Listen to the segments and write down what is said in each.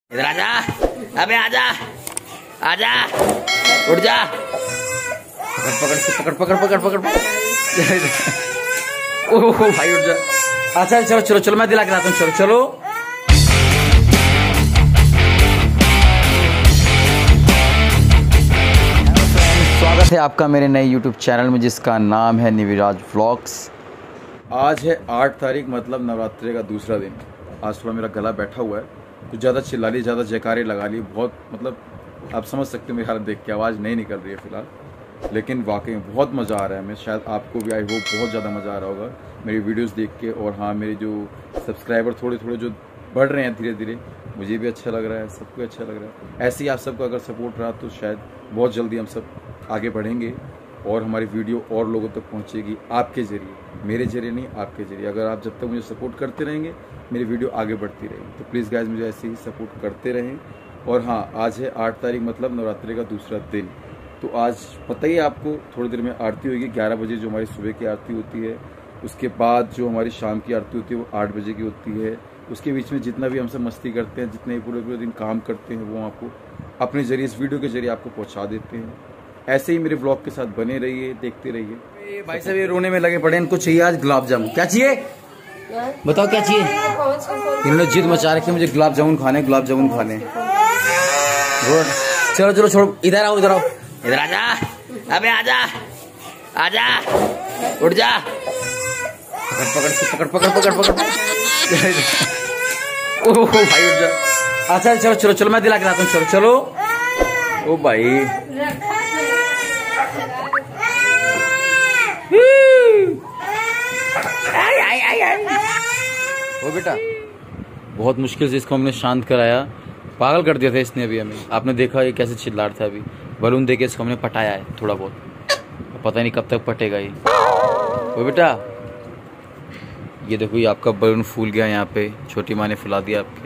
इधर आजा, अबे आजा, आजा, उठ जा, पकड़ पकड़ पकड़ पकड़ पकड़ ओह भाई उठ जा। अच्छा चलो चलो चलो मैं दिला के लाता हूँ, चलो चलो। स्वागत है आपका मेरे नए YouTube चैनल में जिसका नाम है निविराज व्लॉग्स। आज है 8 तारीख, मतलब नवरात्रि का दूसरा दिन। आज थोड़ा मेरा गला बैठा हुआ है, कुछ ज़्यादा चिल्ला ली, ज़्यादा जयकारे लगा ली, बहुत मतलब आप समझ सकते हो मेरी हालत देख के आवाज़ नहीं निकल रही है फ़िलहाल, लेकिन वाकई में बहुत मज़ा आ रहा है। मैं शायद आपको भी आई होप बहुत ज़्यादा मज़ा आ रहा होगा मेरी वीडियोस देख के। और हाँ, मेरे जो सब्सक्राइबर थोड़े थोड़े जो बढ़ रहे हैं धीरे धीरे, मुझे भी अच्छा लग रहा है, सबको अच्छा लग रहा है। ऐसे ही आप सबको अगर सपोर्ट रहा तो शायद बहुत जल्दी हम सब आगे बढ़ेंगे और हमारी वीडियो और लोगों तक पहुंचेगी आपके ज़रिए, मेरे ज़रिए नहीं, आपके ज़रिए। अगर आप जब तक मुझे सपोर्ट करते रहेंगे मेरी वीडियो आगे बढ़ती रहेगी, तो प्लीज़ गाइज मुझे ऐसे ही सपोर्ट करते रहें। और हाँ, आज है 8 तारीख, मतलब नवरात्रि का दूसरा दिन। तो आज पता ही आपको थोड़ी देर में आरती होगी 11 बजे, जो हमारी सुबह की आरती होती है। उसके बाद जो हमारी शाम की आरती होती है वो 8 बजे की होती है। उसके बीच में जितना भी हम सब मस्ती करते हैं, जितने पूरे पूरे दिन काम करते हैं, वो आपको अपने जरिए इस वीडियो के जरिए आपको पहुँचा देते हैं। ऐसे ही मेरे ब्लॉग के साथ बने रहिए, देखते रहिए। भाई साहब ये रोने में लगे पड़े, इनको चाहिए आज गुलाब जामुन। क्या चाहिए बताओ, क्या चाहिए? इन्होंने जिद मचा रखी है, मुझे गुलाब जामुन खाने, गुलाब जामुन खाने। चलो चलो छोड़ो, इधर आओ, इधर आओ, इधर आजा, अबे आजा, आजा, उठ जा, पकड़ पकड़ पकड़ पकड़ पकड़ ओह भाई उठ जा। अच्छा चलो चलो चलो मैं दिला के लाता हूँ, चलो चलो। ओ भाई ओ बेटा, बहुत मुश्किल से इसको हमने शांत कराया, पागल कर दिया था इसने अभी हमें। आपने देखा ये कैसे चिल्ला रहा था, अभी बलून देके इसको हमने पटाया है थोड़ा बहुत, पता नहीं कब तक पटेगा ये। ओ बेटा, ये देखो ये आपका बलून फूल गया यहाँ पे, छोटी माँ ने फुला दिया आपके।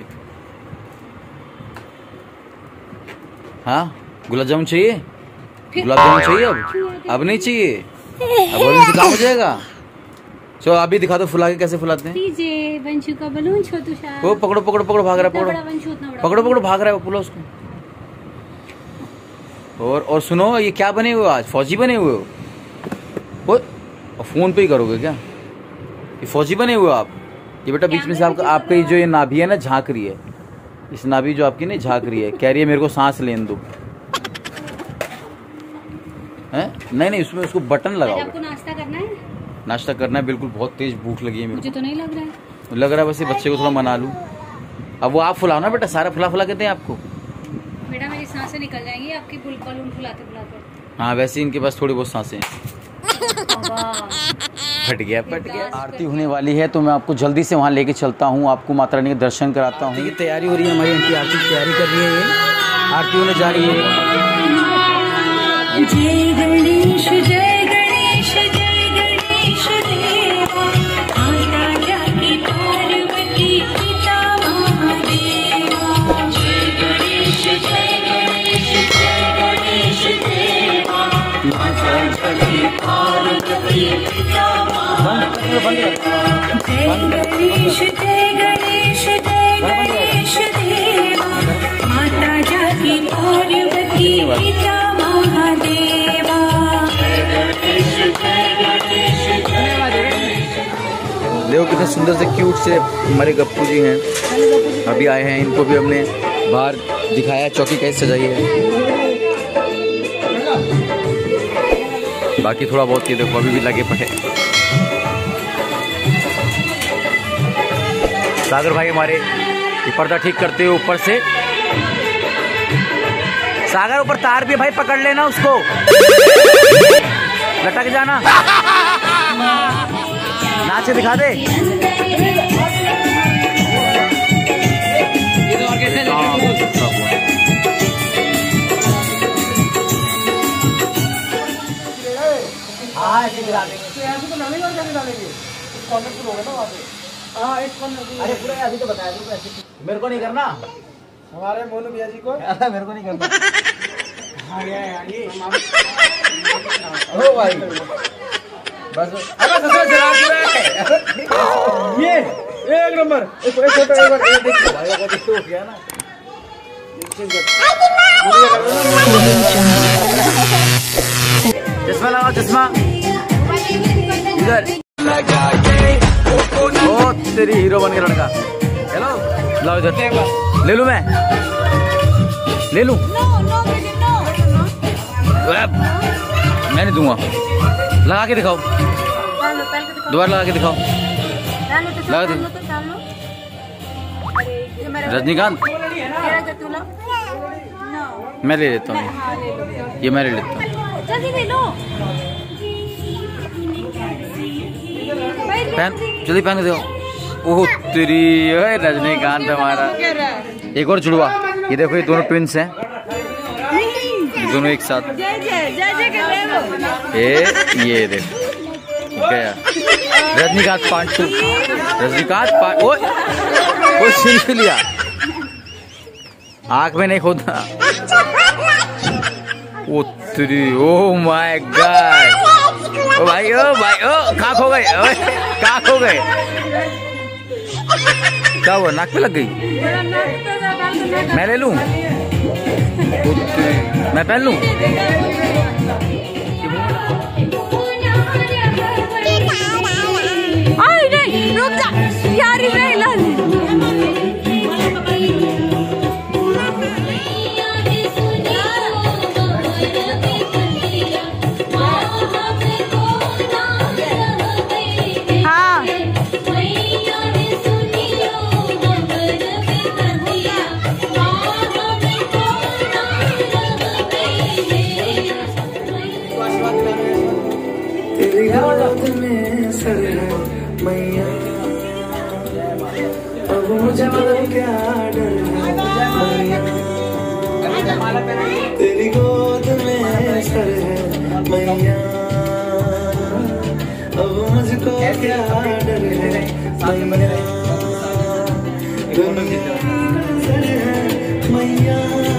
हाँ गुलाब जामुन चाहिए? गुलाब जामुन चाहिए? अब नहीं चाहिए, अब बलून से काम हो जाएगा। चलो अभी दिखा दो फुला के कैसे फुलाते हैं। बंशु का बलून छोटू सा। वो पकड़ो पकड़ो पकड़ो, भाग रहा है, पकड़ो पकड़ो भाग रहा है, वो फुला उसको। और सुनो, ये क्या बने हुए आज? फौजी बने हुए हो? वो फोन पे ही करोगे क्या? ये फौजी बने हुए हो आप? ये बेटा बीच में से आपका जो ये नाभि है ना झांक रही है, इस नाभि जो आपकी नहीं झांक रही है, कह रही है मेरे को सांस लेने दो। हैं? नहीं उसमें उसको बटन लगाओ। आपको नाश्ता करना है? नाश्ता करना है बिल्कुल, बहुत तेज भूख लगी है मुझे तो नहीं लग रहा है। लग रहा है बस ये बच्चे को थोड़ा मना लूं। अब वो आप फुलाओ ना बेटा, सारा फुला फुला के दें आपको। बेटा मेरी सांसें निकल जाएंगी आपकी बलून फुलाते फुलाते। हाँ वैसे इनके पास थोड़ी बहुत सांसें हैं। फट गया। आरती होने वाली है तो मैं आपको जल्दी से वहाँ लेके चलता हूँ, आपको माता रानी के दर्शन कराता हूँ। तैयारी हो रही है हमारी, इनकी आरती की तैयारी कर रही है, ये आरती होने जा रही है। जय गणेश जय गणेश जय गणेश देवा, माता जाकी पार्वती पिता महादेवा। जय गणेश जय गणेश जय गणेश देवा, माता जाकी पार्वती पिता महादेवा। जय गणेश जय गणेश जय गणेश देवा, माता जाकी पार्वती पिता महादेवा। देखो कितने सुंदर से क्यूट से हमारे गप्पू जी हैं, अभी आए हैं। इनको भी हमने बाहर दिखाया चौकी कैसे सजाई है। बाकी थोड़ा बहुत ये देखो अभी भी लगे पड़े। सागर भाई हमारे ये पर्दा ठीक करते हुए ऊपर से। सागर ऊपर तार भी भाई, पकड़ लेना उसको, लटक जाना। नाचे दिखा दे। अरे पूरा अभी तो बताया मेरे को नहीं करना, हमारे मोनू भैया जी को मेरे को नहीं करना। ओ भाई बस ये एक नंबर, एक फोटो एक बार देखो भाई, अगर देखो हो गया ना चश्मा लगाओ, चश्मा इधर। ओ तेरी हीरो बन गया लड़का। हेलो, लाओ इधर। ले लूं मैं? ले लूं? मैं नहीं दूंगा। लगा के दिखाओ, दोबारा लगा के दिखाओ। लगा दो। रजनीकांत मैं ले लेता हूँ, ये मैं ले लेता हूँ। जल्दी ले लो। पहन, जल्दी पहन के देखो। ओह तेरी, रजनीकांत हमारा। एक और जुड़वा, ये देखो, ये दोनों ट्विंस हैं, ये दोनों एक साथ। ये देखो गया रजनीकांत पार्ट 2। रजनीकांत पार्ट, ओ सिर्फ लिया, आंख में नहीं खोदना। ओ तेरी, ओ माय गॉड। ओ भाई, ओ कहाँ खो गए? कहाँ खो गए? क्या हुआ, नाक पे लग गई? मैं ले लूं? मैं पहन लूं? रुक जा यार, मैया अब मुझे क्या डर है, तेरी गोद में सर है मैया, अब मुझको क्या डर है मैया, सर है मैया,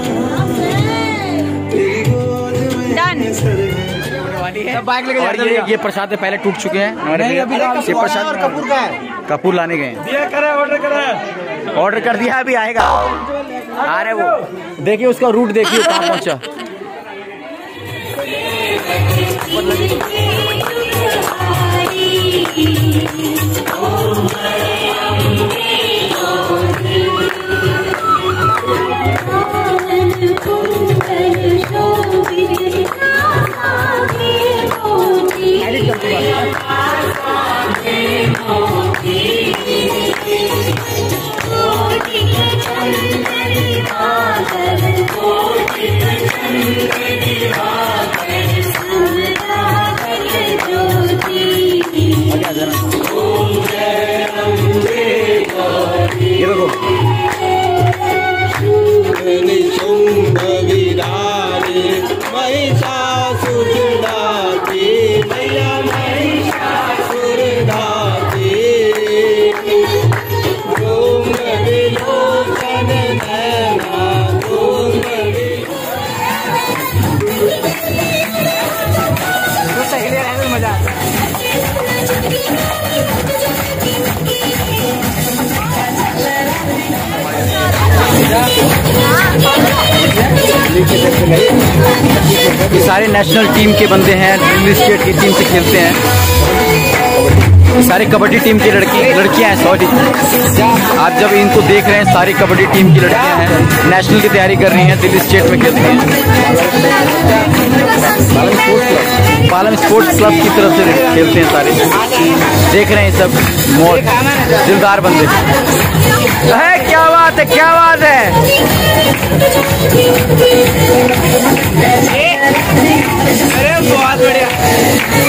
तेरी गोद में सर है। और ये प्रसाद पहले टूट चुके हैं। नहीं, अभी ये प्रसाद कपूर का है, कपूर लाने गए हैं। ऑर्डर कर दिया, अभी आएगा। आ रहे वो, देखिए उसका रूट देखिए कहाँ पहुँचा। ये देखो ये सारे नेशनल टीम के बंदे हैं, दिल्ली स्टेट की टीम से खेलते हैं। सारी कबड्डी टीम की लड़कियां हैं। सॉरी, आप जब इनको देख रहे हैं, सारी कबड्डी टीम की लड़कियां हैं, नेशनल की तैयारी कर रही हैं, दिल्ली स्टेट में खेलती हैं। पालम स्पोर्ट्स क्लब की तरफ से खेलते हैं सारे। देख रहे हैं सब मौज दिलदार बंदे। क्या बात है, क्या बात है। अरे बहुत बढ़िया।